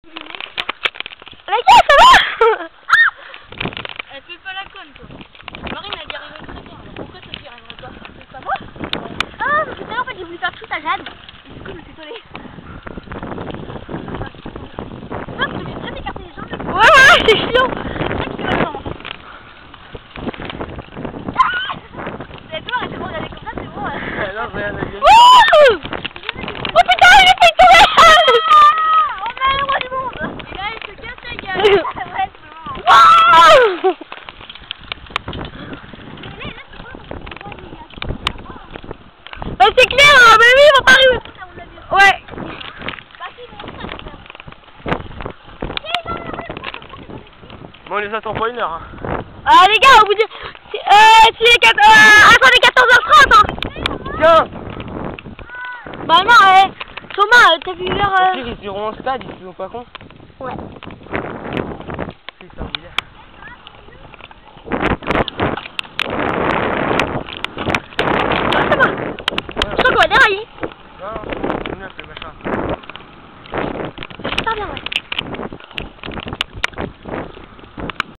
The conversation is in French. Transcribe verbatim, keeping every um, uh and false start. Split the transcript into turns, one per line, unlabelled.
Les gars, ça va?
Elle fait pas la conne, toi. Marine, elle y arriverait très bien. Alors pourquoi ça t'y arriverait pas? C'est pas moi?
Ah, parce que tout à l'heure, en fait, j'ai voulu faire tout à Jeanne. Et du coup, je me suis tollée. Non, parce que j'ai déjà écarté les jambes. Ouais, ouais, c'est chiant. C'est ça qui va dedans. C'est toi, arrête de me regarder comme ça, c'est bon.
Non, je regarde la gueule.
Oh putain, il est fait tomber. Oh, on est le roi du monde.
Et là, elle se casse la gueule.
Ouais, c'est bon. Bah c'est clair, hein, mais oui, on va pas arriver. Ouais.
Bon, on les attend pas une heure. Hein.
Ah les gars, au bout de... Euh, s'il est quatre... euh, attendez, quatorze heures trente, hein.
Tiens.
Bah non, euh, Thomas, euh, t'as vu l'heure...
Au
Euh...
pire, ils iront au stade, ils sont pas cons.
Ouais.
C'est ça, il est.
Ah, ça va. Je crois qu'on va dérailler.
Non, c'est neuf le machin.
C'est super bien, ouais.